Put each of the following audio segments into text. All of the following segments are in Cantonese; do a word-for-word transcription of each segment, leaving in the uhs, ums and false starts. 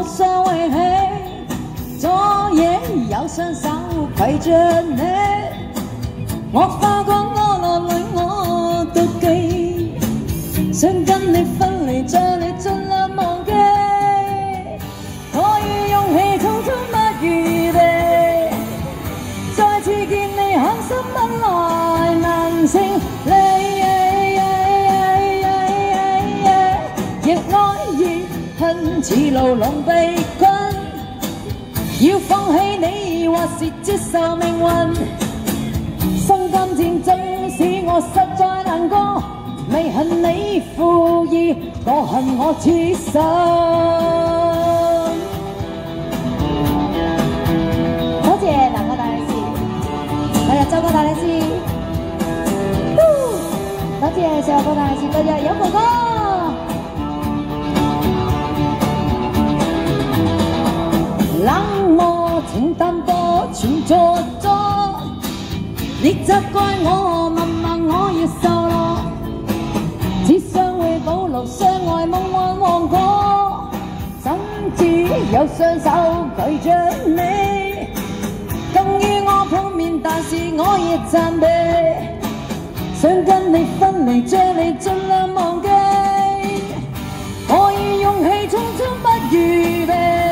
不想遺棄，昨夜有雙手攜着你，我花光我落淚我妒忌，想跟你分離，將你盡量忘記，可以勇氣匆匆不預備，再次見你狠心吻來難成理。 亦愛亦恨，似牢籠被困。要放棄你，或是接受命運。心甘戰爭使我實在難過，未恨你負義，我恨我痴心。多謝南國大律師，我係周哥大律師。多謝上國大律師，多謝有哥哥。 冷漠情淡薄，全做作。你責怪我默默，我要受落。只想會保留相愛夢幻王國，怎知有雙手拒着你，更與我碰面，但是我亦暫避，想跟你分離，將你盡量忘記，我以勇氣匆匆不預備。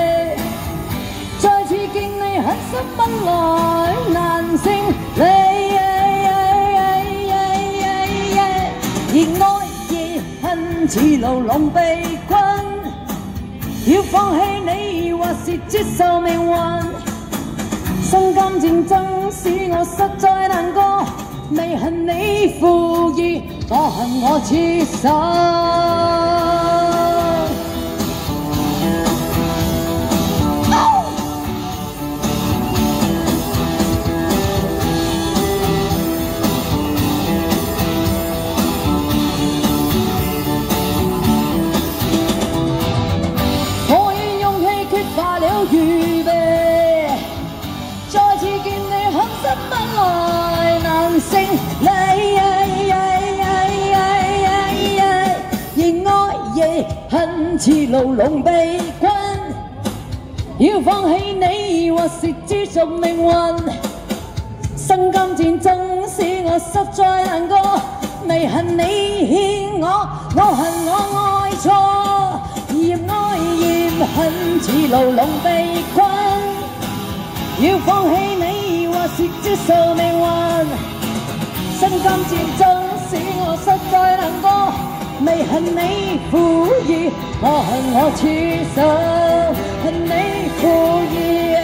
狠心吻來難成理，而愛亦恨似牢籠被困。要放棄你，或是接受命運。心甘戰爭使我實在難過，未恨你負義，我恨我痴心。 預備，再次見你狠心吻來難成理，而愛亦恨似牢籠被困。要放棄你，或是接受命運。心甘戰爭使我實在難過，未恨你欠我，我恨我愛錯。 嫌愛嫌恨似牢籠被困，要放棄你，或是接受命運。心甘戰爭使我實在難過，未恨你負義，我恨我痴心，恨你負義，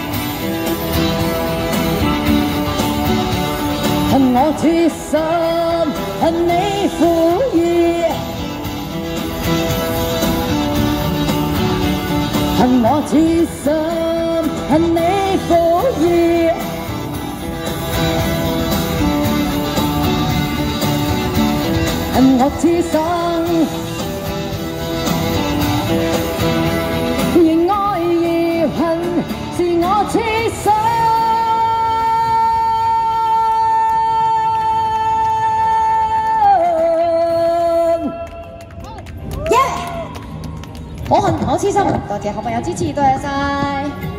恨我痴心，恨你負義。 恨我痴心，恨你負義，恨我痴心，而愛而恨是我痴心。我恨我痴心，多謝好朋友支持，多謝晒。